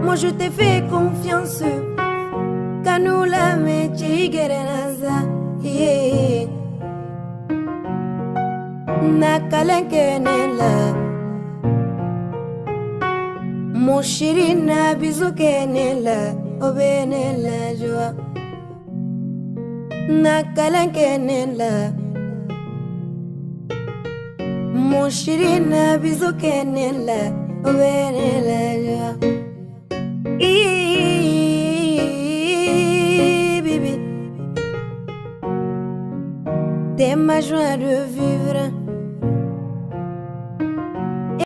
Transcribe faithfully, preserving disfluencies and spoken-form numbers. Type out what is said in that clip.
Moi je t'ai fait confiance. Kanu la mechi gerenaza. Yeah. Nakalenkenela. Mon chéri na bizukenela. Obenela joa. Nakalenkenela. Mon chéri na bizukenela. Obenela joa. T'es ma joie de vivre.